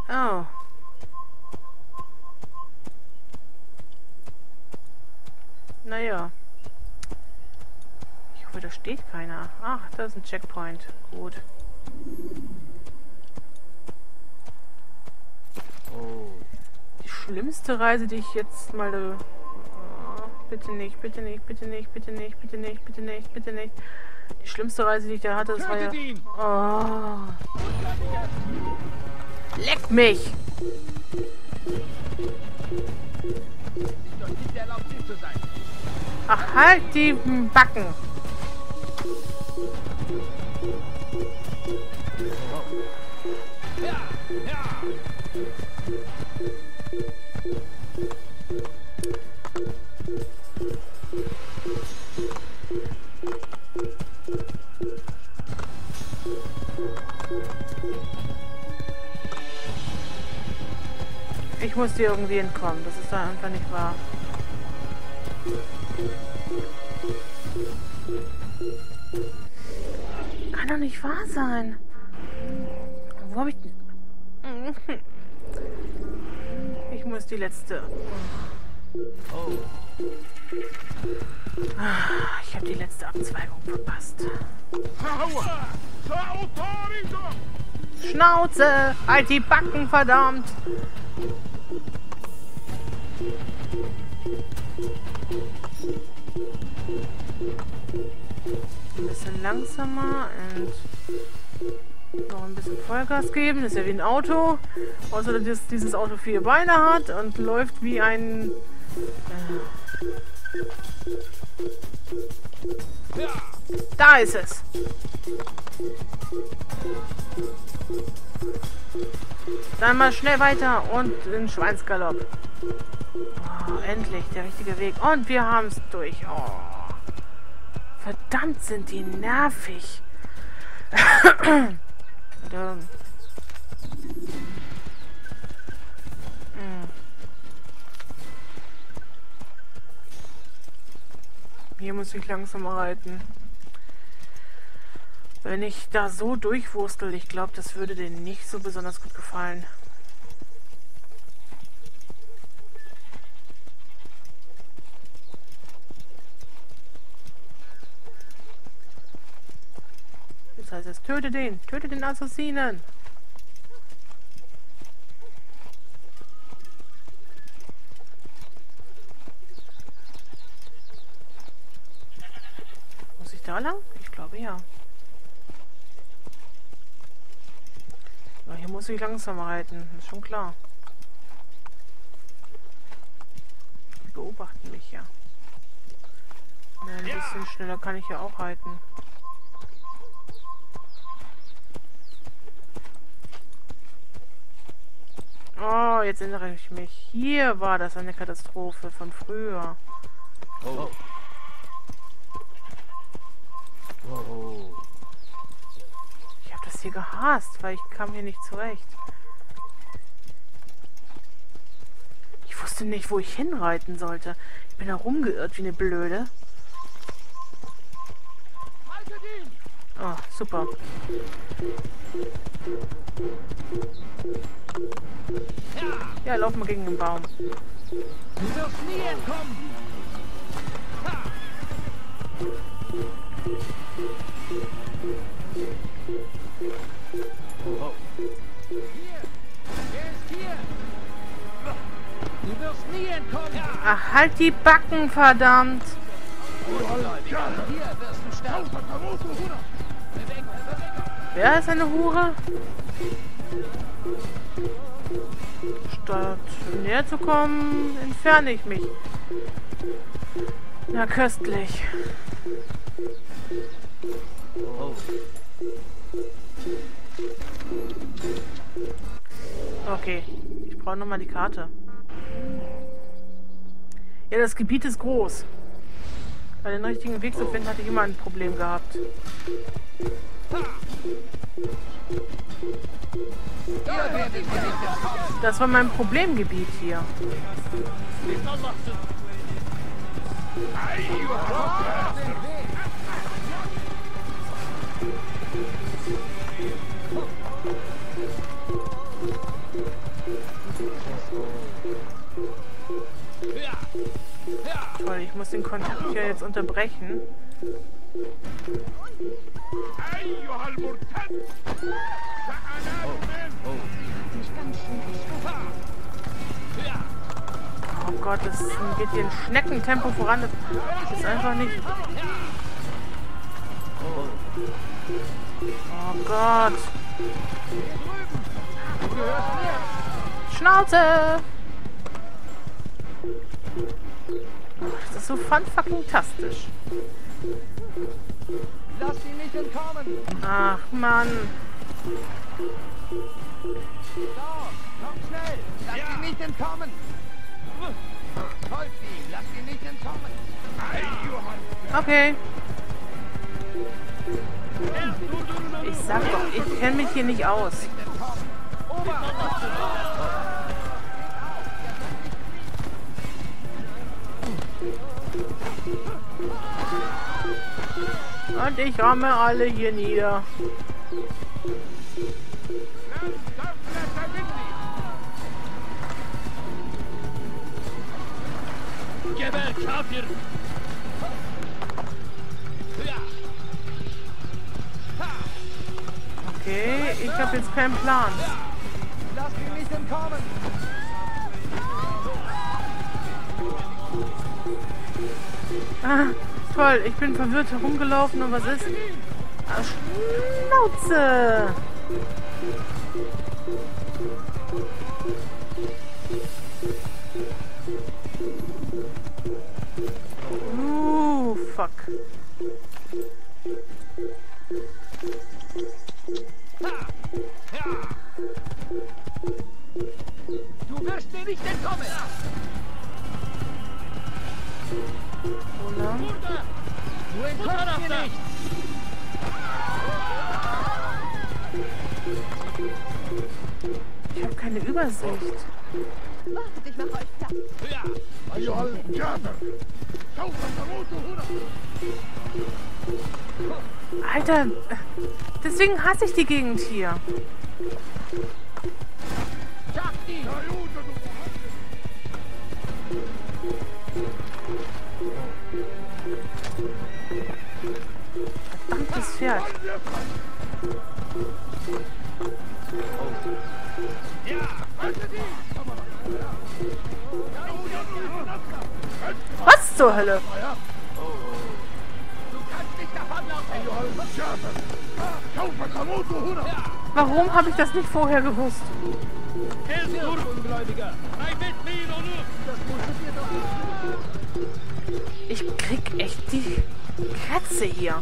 Oh. Naja. Ich hoffe, da steht keiner. Ach, da ist ein Checkpoint. Gut. Oh. Die schlimmste Reise, die ich jetzt mal... Oh, bitte nicht, bitte nicht, bitte nicht, bitte nicht, bitte nicht, bitte nicht, bitte nicht. Die schlimmste Reise, die ich da hatte, das war ja... Oh. Leck mich! Ach, halt die Backen! Ich muss dir irgendwie entkommen. Das ist da einfach nicht wahr. Kann doch nicht wahr sein. Wo habe ich... Ich muss die letzte... Oh. Ich habe die letzte Abzweigung verpasst. Schnauze! Halt die Backen, verdammt! Ein bisschen langsamer und noch ein bisschen Vollgas geben. Das ist ja wie ein Auto. Außer dass dieses Auto 4 Beine hat und läuft wie ein... Da ist es! Dann mal schnell weiter und in Schweinsgalopp. Oh, endlich, der richtige Weg. Und wir haben es durch. Oh. Verdammt, sind die nervig. Hier muss ich langsam reiten. Wenn ich da so durchwurstel, ich glaube, das würde denen nicht so besonders gut gefallen. Das heißt, es töte den Assassinen. Muss ich da lang? Ich glaube ja. Ja, hier muss ich langsam reiten, ist schon klar. Die beobachten mich ja. Ja, ein bisschen schneller kann ich ja auch reiten. Oh, jetzt erinnere ich mich. Hier war das eine Katastrophe von früher. Oh. Oh. Ich habe das hier gehasst, weil ich kam hier nicht zurecht. Ich wusste nicht, wo ich hinreiten sollte. Ich bin da rumgeirrt wie eine Blöde. Oh, super. Ja, lauf mal gegen den Baum. Du wirst nie entkommen. Oh. Hier. Wer ist hier? Du wirst nie entkommen. Ach, halt die Backen, verdammt. Hier wirst du sterben. Wer ist eine Hure? Statt näher zu kommen, entferne ich mich. Na, köstlich. Oh. Okay, ich brauche nochmal die Karte. Ja, das Gebiet ist groß. Bei den richtigen Weg zu finden, hatte ich immer ein Problem gehabt. Das war mein Problemgebiet hier. Toll, ich muss den Kontakt hier jetzt unterbrechen. Oh Gott, das geht hier in Schneckentempo voran. Das ist einfach nicht... Oh Gott. Schnauze! Das ist so fucking-tastisch. Lass ihn nicht entkommen! Ach, Mann. So, komm schnell! Lass ihn nicht entkommen! Folgt ihm! Lass ihn nicht entkommen! Okay. Ich sag doch, ich kenne mich hier nicht aus. Und ich ramme alle hier nieder. Okay, ich habe jetzt keinen Plan. Lass ihn nicht entkommen! Ah, toll, ich bin verwirrt herumgelaufen und was ist? Ah, Schnauze! Fuck. Du wirst mir nicht entkommen! Wo lang? Du entkommst mir nicht! Ich habe keine Übersicht. Wartet, ich mach euch platt. Alter, deswegen hasse ich die Gegend hier. Verdammtes Pferd. Was zur Hölle? Warum habe ich das nicht vorher gewusst? Ich krieg echt die Kratze hier.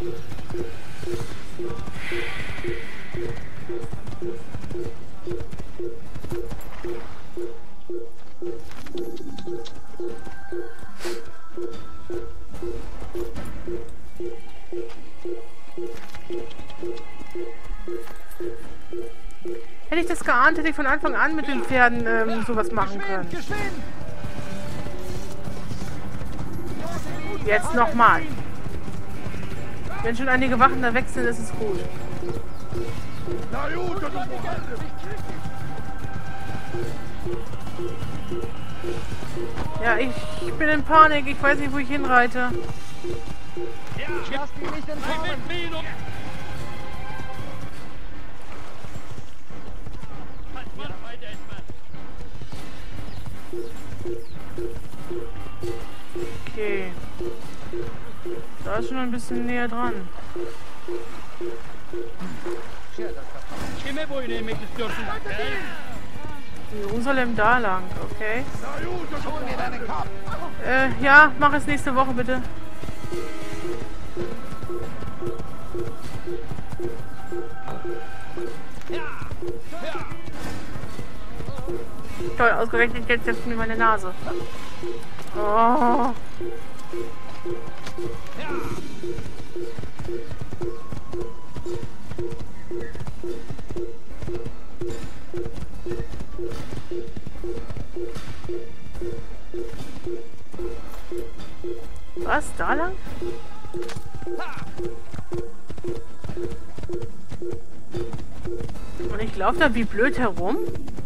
Hätte ich das geahnt, hätte ich von Anfang an mit den Pferden sowas machen können. Jetzt nochmal. Wenn schon einige Wachen da weg sind, ist es gut. Ja, ich bin in Panik. Ich weiß nicht, wo ich hinreite. Lass ihn nicht entkommen! Okay. Da ist schon ein bisschen näher dran. Jerusalem da lang, okay. Hol mir deinen Kopf! Ja, mach es nächste Woche bitte. Toll, ausgerechnet jetzt mir meine Nase. Oh. Was? Da lang? Und ich Ich laufe da wie blöd herum.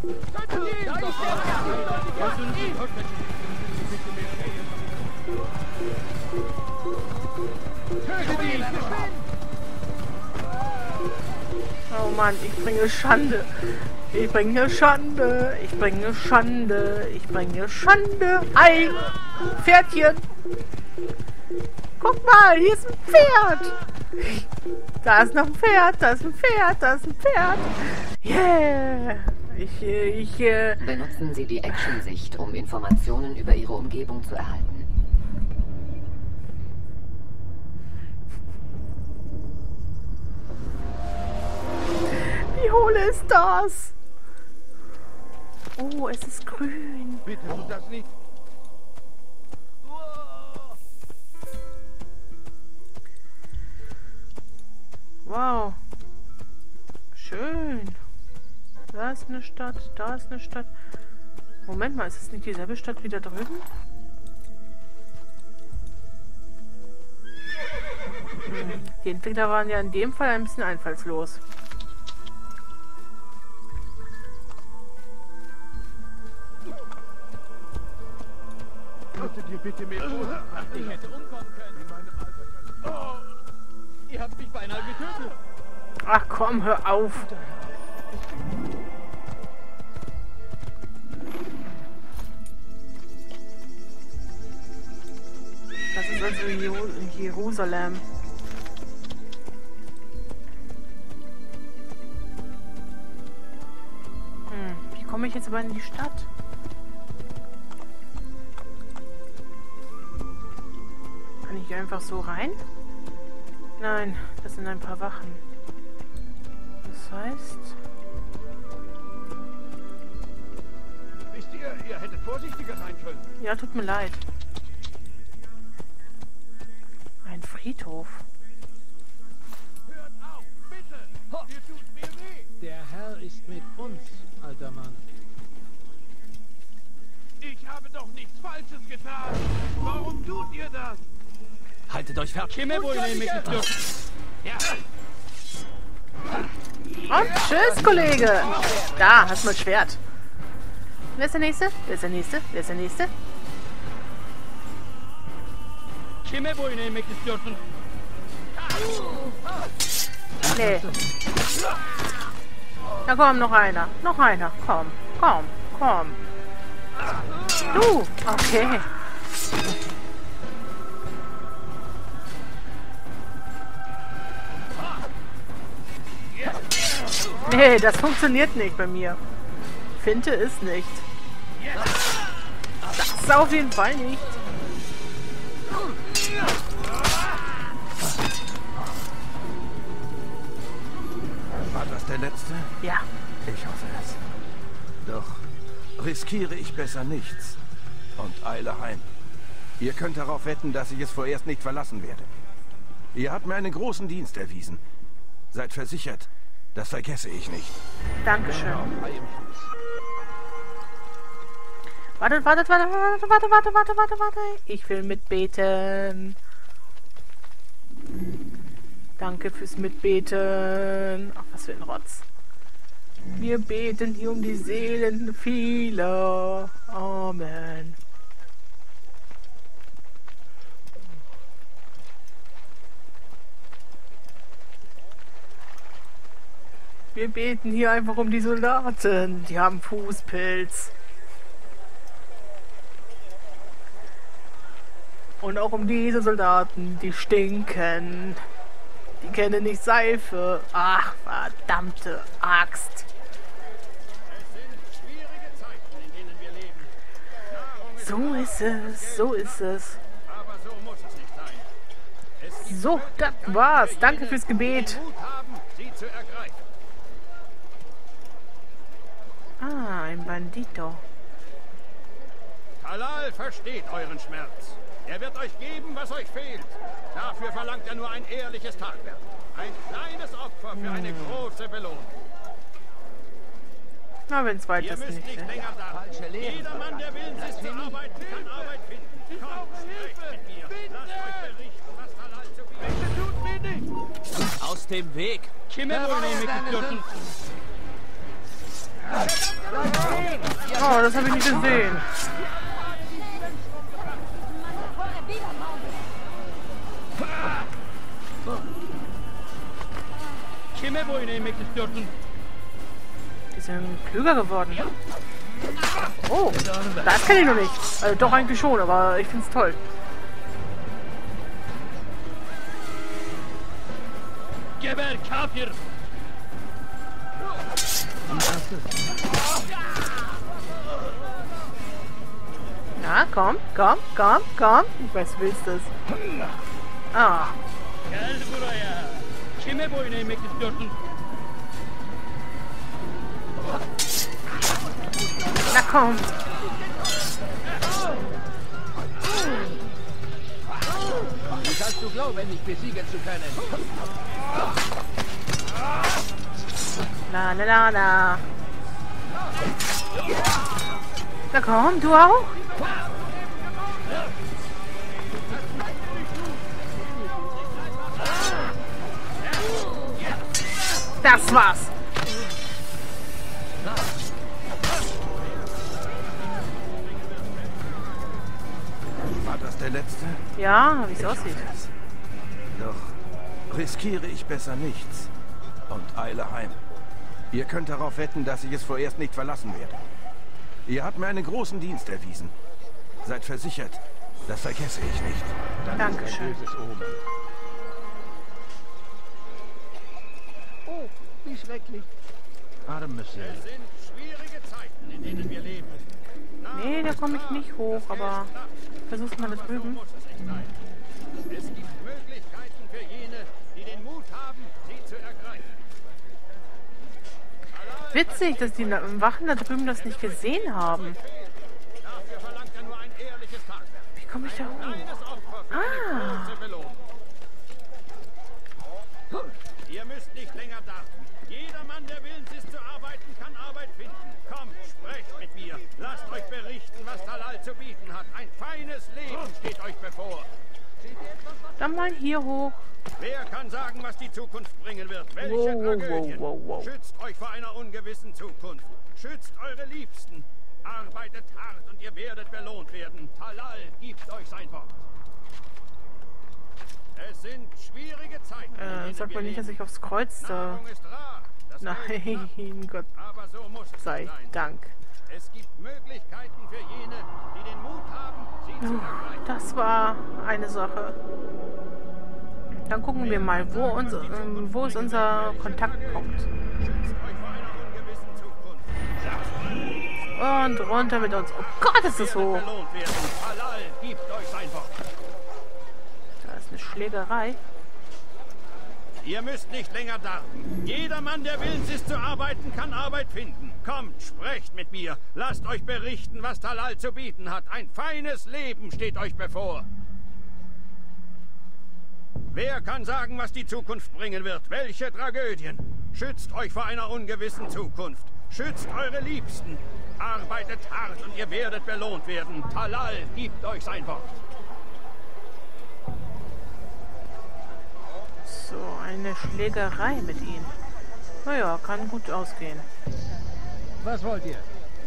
Oh Mann, ich bringe Schande. Ich bringe Schande. Ich bringe Schande. Ich bringe Schande. Ein Pferdchen. Guck mal, hier ist ein Pferd. Da ist noch ein Pferd. Da ist ein Pferd. Da ist ein Pferd. Yeah. Benutzen Sie die Action-Sicht, um Informationen über Ihre Umgebung zu erhalten. Wie hohl ist das? Oh, es ist grün. Bitte tut das nicht. Wow. Schön. Da ist eine Stadt, da ist eine Stadt. Moment mal, ist es nicht dieselbe Stadt wie da drüben? Die Entwickler waren ja in dem Fall ein bisschen einfallslos. Könntet ihr bitte mehr tun? Ich hätte umkommen können. In meinem Alter kann... Oh, ihr habt mich beinahe getötet. Ach komm, hör auf. Das ist also in Jerusalem. Wie komme ich jetzt aber in die Stadt? Kann ich einfach so rein? Nein, das sind ein paar Wachen. Das heißt... Wisst ihr hättet vorsichtiger sein können. Ja, tut mir leid. Ein Friedhof. Hört auf, bitte! Ihr tut mir weh! Der Herr ist mit uns, alter Mann. Ich habe doch nichts Falsches getan! Warum tut ihr das? Haltet euch fern. Ja. Und tschüss, Kollege. Da, hast du mal Schwert. Wer ist der Nächste? Wer ist der Nächste? Wer ist der Nächste? Nee. Na komm, noch einer. Noch einer. Komm, komm, komm. Du, okay. Nee, das funktioniert nicht bei mir. Finte ist nicht. Das ist auf jeden Fall nicht. War das der letzte? Ja. Ich hoffe es. Doch riskiere ich besser nichts und eile heim. Ihr könnt darauf wetten, dass ich es vorerst nicht verlassen werde. Ihr habt mir einen großen Dienst erwiesen. Seid versichert, das vergesse ich nicht. Dankeschön. Warte. Ich will mitbeten. Danke fürs Mitbeten. Ach, was für ein Rotz. Wir beten hier um die Seelen vieler. Amen. Wir beten hier einfach um die Soldaten. Die haben Fußpilz. Und auch um diese Soldaten, die stinken. Die kennen nicht Seife. Ach, verdammte Axt. So ist es, so ist es. So, das war's. Danke fürs Gebet. Ah, ein Bandito. Talal versteht euren Schmerz. Er wird euch geben, was euch fehlt. Dafür verlangt er nur ein ehrliches Tagwerk. Ein kleines Opfer für eine große Belohnung. Na, wenn's weit Ihr ist müsst nicht. nicht länger da. Jeder Mann, der willens ist zu arbeiten, kann Arbeit finden. Kommt, sprecht mit mir. Lasst euch berichten, was Talal zu bieten. Bitte tut mir nicht! Aus dem Weg. Oh, das habe ich nicht gesehen. Kime boyun eğmek istiyorsun? Die sind klüger geworden. Oh, das kann ich noch nicht. Also doch eigentlich schon, aber ich finde es toll. Geber kafir! Na, komm, komm, komm, komm. Ich weiß, du willst es. Ah, Gel buraya! Kime boyun eğmek istiyorsun? na komm. Wie kannst du glauben, mich besiegen zu können? Na, na, na, na. Na komm, du auch? Das war's. War das der letzte? Ja, wie es aussieht. Doch riskiere ich besser nichts. Und eile heim. Ihr könnt darauf wetten, dass ich es vorerst nicht verlassen werde. Ihr habt mir einen großen Dienst erwiesen. Seid versichert, das vergesse ich nicht. Dankeschön. Oh, wie schrecklich. Es sind schwierige Zeiten, in denen wir leben. Nee, da komme ich nicht hoch, aber versuch's mal da drüben. Es gibt Möglichkeiten für jene, die den Mut haben, sie zu ergreifen. Witzig, dass die Wachen da drüben das nicht gesehen haben. Dafür verlangt er nur ein ehrliches Tagwerk. Wie komme ich da hoch? Kleines Opfer für eine große Belohnung. Ihr müsst nicht länger warten. Jeder Mann, der willens ist zu arbeiten, kann Arbeit finden. Kommt, sprecht mit mir. Lasst euch berichten, was Talal zu bieten hat. Ein feines Leben steht euch bevor. Dann mal hier hoch. Wer kann sagen, was die Zukunft bringen wird? Welche Tragödien? Wow. Schützt euch vor einer ungewissen Zukunft. Schützt eure Liebsten. Arbeitet hart und ihr werdet belohnt werden. Talal gibt euch sein Wort. Es sind schwierige Zeiten. in denen Sag wir mal nicht, dass leben. ich aufs Kreuz da... Nahrung ist rar. Das Leben Nein, knapp. Gott Aber so muss es sei sein. Dank. Es gibt Möglichkeiten für jene, die den Mut haben, sie zu ergreifen. Das war eine Sache. Dann gucken wir mal, wo ist unser Kontaktpunkt. Schützt euch vor einer ungewissen Zukunft. Und runter mit uns. Oh Gott, ist das hoch. Belohnt werden. Talal gibt euch sein Wort. Da ist eine Schlägerei. Ihr müsst nicht länger warten. Jeder Mann, der willens ist zu arbeiten, kann Arbeit finden. Kommt, sprecht mit mir. Lasst euch berichten, was Talal zu bieten hat. Ein feines Leben steht euch bevor. Wer kann sagen, was die Zukunft bringen wird? Welche Tragödien? Schützt euch vor einer ungewissen Zukunft. Schützt eure Liebsten. Arbeitet hart und ihr werdet belohnt werden. Talal gibt euch sein Wort. So, eine Schlägerei mit ihm. Naja, kann gut ausgehen. Was wollt ihr?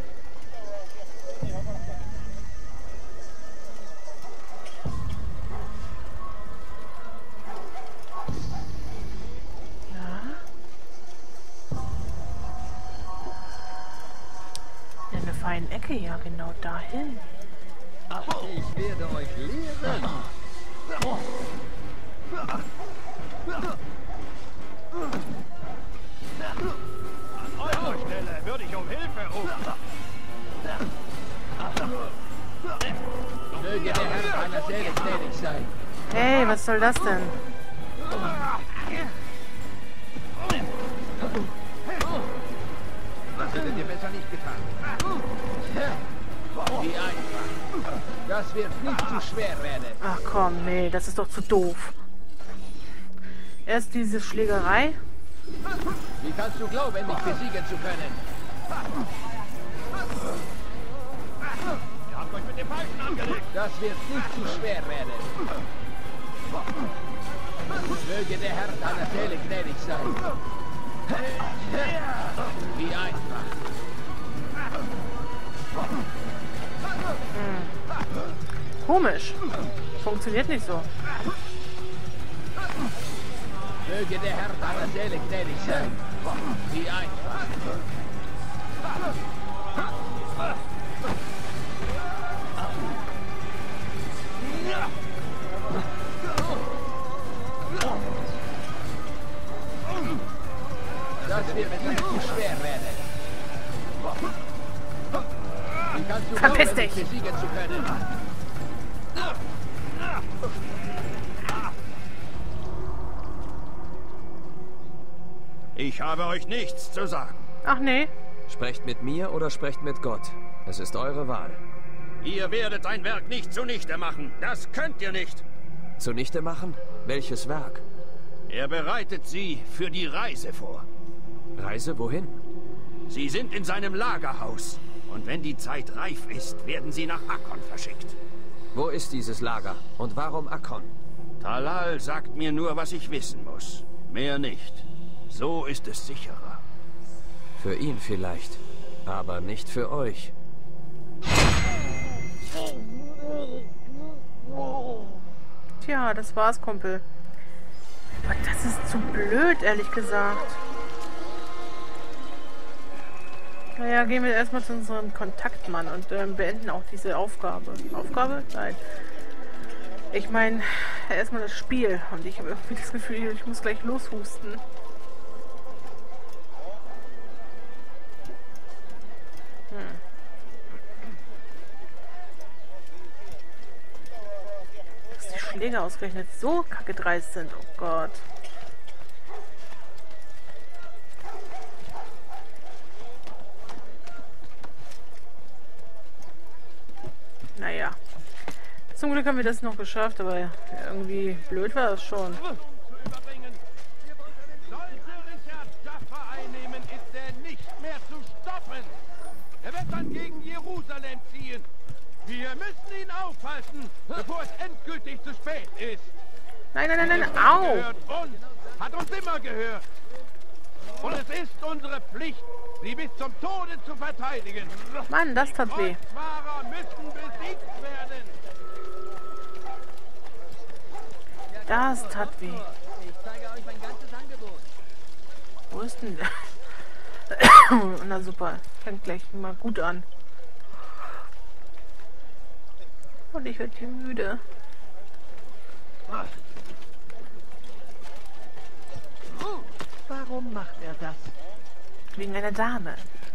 In einer feinen Ecke, ja, genau dahin. Ich werde euch lehren. An eurer Stelle würde ich um Hilfe rufen. Möge der Herr einer Seele gnädig sein. Hey, was soll das denn? Das hättet ihr besser nicht getan. Wie einfach. Das wird nicht zu schwer werden. Ach komm, nee, das ist doch zu doof. Erst diese Schlägerei. Wie kannst du glauben, mich besiegen zu können? Ihr habt euch mit dem Balken angelegt. Das wird nicht zu schwer werden. Möge der Herr deiner Seele gnädig sein. Wie einfach. Komisch. Funktioniert nicht so. Möge der Herr deiner Seele gnädig sein. Wie einfach. Das wird mir zu schwer werden. Wie kannst du Verpiss dich! besiegen zu können? Ich habe euch nichts zu sagen. Ach nee. Sprecht mit mir oder sprecht mit Gott. Es ist eure Wahl. Ihr werdet sein Werk nicht zunichte machen. Das könnt ihr nicht. Zunichte machen? Welches Werk? Er bereitet sie für die Reise vor. Reise wohin? Sie sind in seinem Lagerhaus. Und wenn die Zeit reif ist, werden sie nach Akkon verschickt. Wo ist dieses Lager? Und warum Akkon? Talal sagt mir nur, was ich wissen muss. Mehr nicht. So ist es sicherer. Für ihn vielleicht. Aber nicht für euch. Tja, das war's, Kumpel. Aber das ist zu blöd, ehrlich gesagt. Naja, gehen wir erstmal zu unserem Kontaktmann und beenden auch diese Aufgabe. Aufgabe? Nein. Ich meine, erstmal das Spiel. Und ich habe irgendwie das Gefühl, ich muss gleich loshusten. Dass die Schläger ausgerechnet so kacke dreist sind. Oh Gott. Naja. Zum Glück haben wir das noch geschafft, aber irgendwie blöd war das schon. Sollte Richard Jaffa einnehmen, ist er nicht mehr zu stoppen. Er wird dann gegen Jerusalem ziehen. Wir müssen ihn aufhalten, bevor es endgültig zu spät ist. Nein, nein, nein, nein, au! Gehört uns, hat uns immer gehört. Und es ist unsere Pflicht, sie bis zum Tode zu verteidigen. Mann, das tat weh. Kreuzfahrer müssen besiegt werden. Das tat weh. Ich zeige euch mein ganzes Angebot. Wo ist denn der? Na super, fängt gleich mal gut an. Und ich werde hier müde. Warum macht er das? Wegen einer Dame.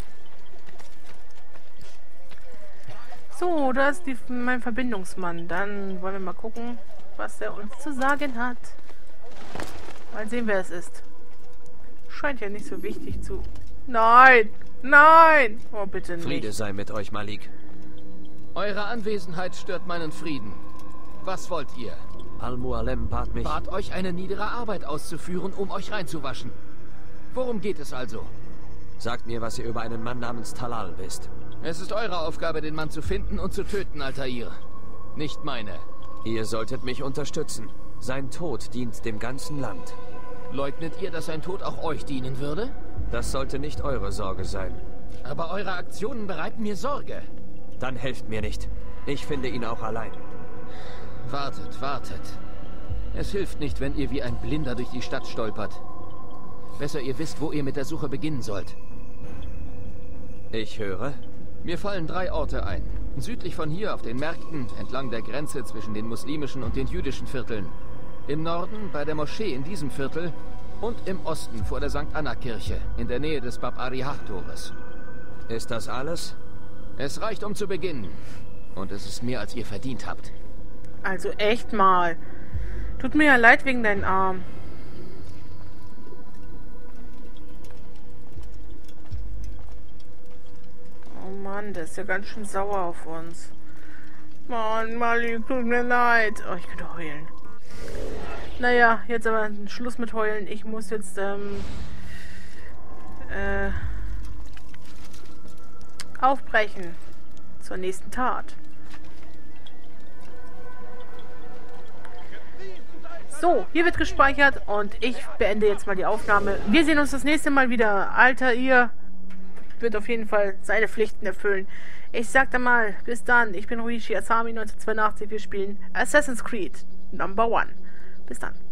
So, da ist mein Verbindungsmann. Dann wollen wir mal gucken, was er uns zu sagen hat. Mal sehen, wer es ist. Scheint ja nicht so wichtig zu... Nein! Nein! Oh, bitte nicht. Friede sei mit euch, Malik. Eure Anwesenheit stört meinen Frieden. Was wollt ihr? Al-Mualem bat mich... Bat euch, eine niedere Arbeit auszuführen, um euch reinzuwaschen. Worum geht es also? Sagt mir, was ihr über einen Mann namens Talal wisst. Es ist eure Aufgabe, den Mann zu finden und zu töten, Altair. Nicht meine. Ihr solltet mich unterstützen. Sein Tod dient dem ganzen Land. Leugnet ihr, dass sein Tod auch euch dienen würde? Das sollte nicht eure Sorge sein. Aber eure Aktionen bereiten mir Sorge. Dann helft mir nicht. Ich finde ihn auch allein. Wartet, wartet. Es hilft nicht, wenn ihr wie ein Blinder durch die Stadt stolpert. Besser ihr wisst, wo ihr mit der Suche beginnen sollt. Ich höre. Mir fallen 3 Orte ein. Südlich von hier auf den Märkten, entlang der Grenze zwischen den muslimischen und den jüdischen Vierteln. Im Norden bei der Moschee in diesem Viertel und im Osten vor der St. Anna-Kirche in der Nähe des Bab Arihah-Tores. Ist das alles? Es reicht, um zu beginnen. Und es ist mehr, als ihr verdient habt. Also echt mal. Tut mir ja leid wegen deinen Arm. Oh Mann, der ist ja ganz schön sauer auf uns. Mann, Malik, tut mir leid. Oh, ich könnte heulen. Naja, jetzt aber Schluss mit heulen. Ich muss jetzt, aufbrechen. Zur nächsten Tat. So, hier wird gespeichert und ich beende jetzt mal die Aufnahme. Wir sehen uns das nächste Mal wieder. Altair, wird auf jeden Fall seine Pflichten erfüllen. Ich sag dann mal, bis dann. Ich bin Ruichi Asami 1982. Wir spielen Assassin's Creed No. 1. Bis dann.